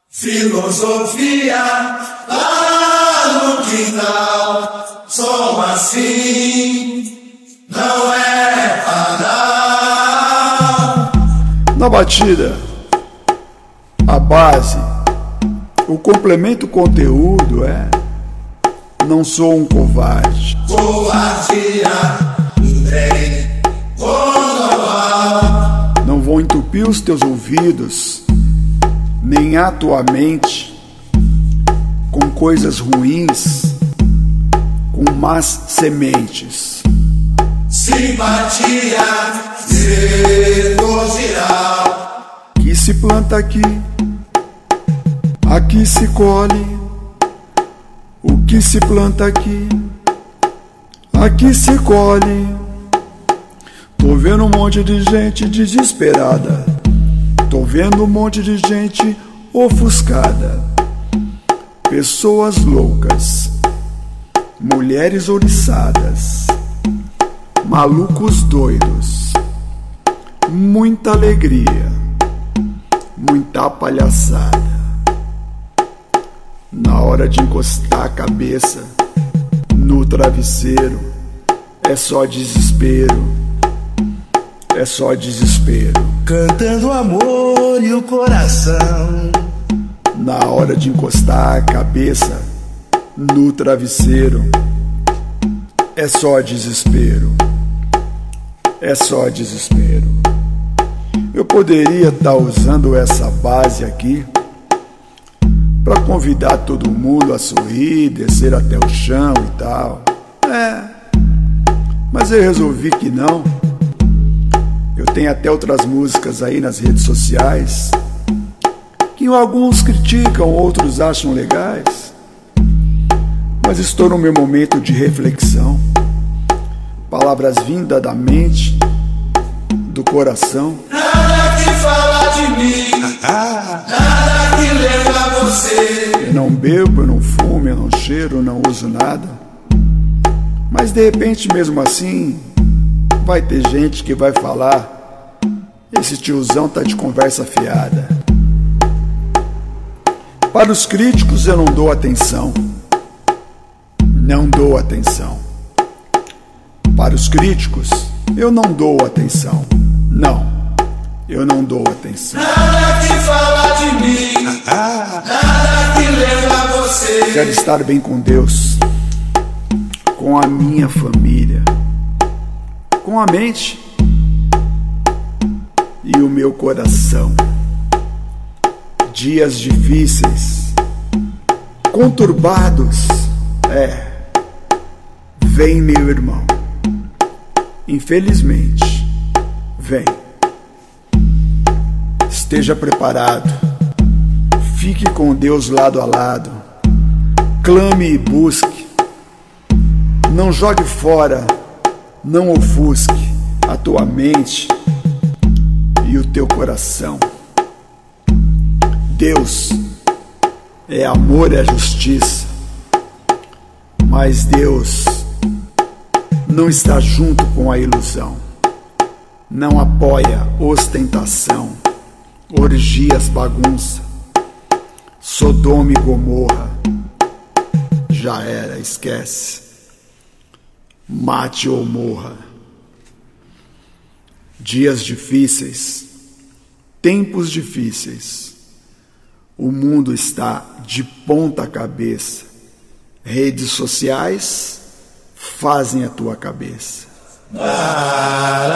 Filosofia lá no quintal, som assim não é banal. Na batida, a base, o complemento, o conteúdo é: não sou um covarde. Covardia do trem global. Não vou entupir os teus ouvidos, nem a tua mente, com coisas ruins, com más sementes. Simpatia circungeral. Que se planta aqui, aqui se colhe. O que se planta aqui, aqui se colhe. Tô vendo um monte de gente desesperada. Tô vendo um monte de gente ofuscada. Pessoas loucas, mulheres ouriçadas, malucos doidos, muita alegria, muita palhaçada. Na hora de encostar a cabeça no travesseiro, é só desespero, é só desespero. Cantando o amor e o coração. Na hora de encostar a cabeça no travesseiro, é só desespero, é só desespero. Eu poderia estar usando essa base aqui para convidar todo mundo a sorrir, descer até o chão e tal. Mas eu resolvi que não. Eu tenho até outras músicas aí nas redes sociais que alguns criticam, outros acham legais. Mas estou no meu momento de reflexão. Palavras vindas da mente, do coração. Nada que fala de mim, nada que lembra você. Eu não bebo, eu não fumo, eu não cheiro, eu não uso nada. Mas de repente, mesmo assim, vai ter gente que vai falar: esse tiozão tá de conversa fiada. Para os críticos eu não dou atenção. Não dou atenção. Para os críticos eu não dou atenção. Não, eu não dou atenção. Nada que fala de mim, nada que lembra você. Quero estar bem com Deus, com a minha família, com a mente e o meu coração. Dias difíceis, conturbados, vem, meu irmão. Infelizmente, vem. Esteja preparado. Fique com Deus lado a lado. Clame e busque. Não jogue fora, não ofusque a tua mente e o teu coração. Deus é amor e é justiça, mas Deus não está junto com a ilusão, não apoia ostentação, orgias, bagunça, Sodoma e Gomorra. Já era, esquece, mate ou morra. Dias difíceis, tempos difíceis. O mundo está de ponta cabeça. Redes sociais fazem a tua cabeça.